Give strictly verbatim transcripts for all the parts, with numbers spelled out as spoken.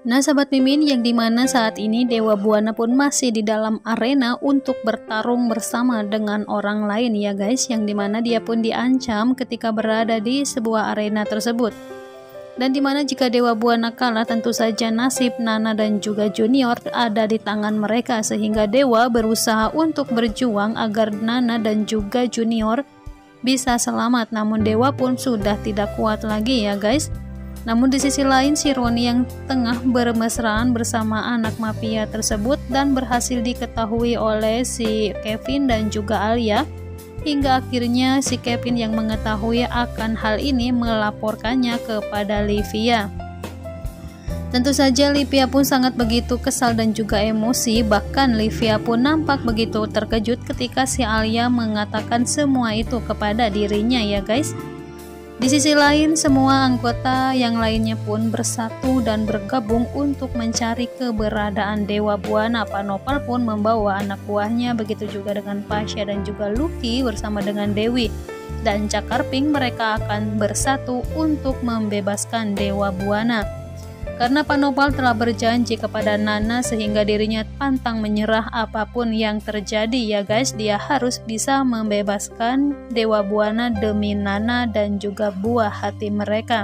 Nah sahabat Mimin, yang dimana saat ini Dewa Buana pun masih di dalam arena untuk bertarung bersama dengan orang lain ya guys, yang dimana dia pun diancam ketika berada di sebuah arena tersebut. Dan dimana jika Dewa Buana kalah, tentu saja nasib Nana dan juga Junior ada di tangan mereka, sehingga Dewa berusaha untuk berjuang agar Nana dan juga Junior bisa selamat, namun Dewa pun sudah tidak kuat lagi ya guys. Namun di sisi lain, si Roni yang tengah bermesraan bersama anak mafia tersebut dan berhasil diketahui oleh si Kevin dan juga Alia, hingga akhirnya si Kevin yang mengetahui akan hal ini melaporkannya kepada Livia. Tentu saja Livia pun sangat begitu kesal dan juga emosi, bahkan Livia pun nampak begitu terkejut ketika si Alia mengatakan semua itu kepada dirinya ya guys. Di sisi lain, semua anggota yang lainnya pun bersatu dan bergabung untuk mencari keberadaan Dewa Buana. Pak Nopal pun membawa anak buahnya, begitu juga dengan Pasha dan juga Lucky bersama dengan Dewi dan Cakar Pink. Mereka akan bersatu untuk membebaskan Dewa Buana. Karena Pak Nopal telah berjanji kepada Nana sehingga dirinya pantang menyerah apapun yang terjadi ya guys. Dia harus bisa membebaskan Dewa Buana demi Nana dan juga buah hati mereka.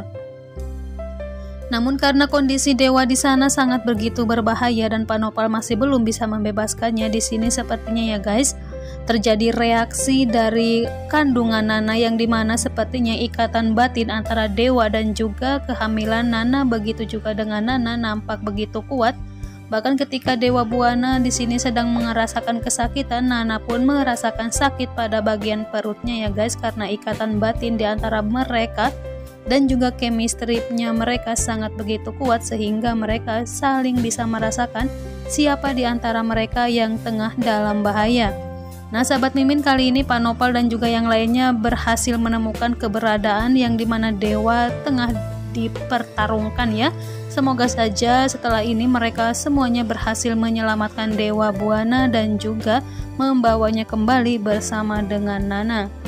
Namun karena kondisi Dewa di sana sangat begitu berbahaya dan Pak Nopal masih belum bisa membebaskannya, di sini sepertinya ya guys terjadi reaksi dari kandungan Nana, yang dimana sepertinya ikatan batin antara Dewa dan juga kehamilan Nana begitu juga dengan Nana nampak begitu kuat. Bahkan ketika Dewa Buana di sini sedang merasakan kesakitan, Nana pun merasakan sakit pada bagian perutnya ya guys, karena ikatan batin di antara mereka dan juga chemistry-nya mereka sangat begitu kuat sehingga mereka saling bisa merasakan siapa di antara mereka yang tengah dalam bahaya. Nah sahabat Mimin, kali ini Pak Nopal dan juga yang lainnya berhasil menemukan keberadaan yang dimana Dewa tengah dipertarungkan ya. Semoga saja setelah ini mereka semuanya berhasil menyelamatkan Dewa Buana dan juga membawanya kembali bersama dengan Nana.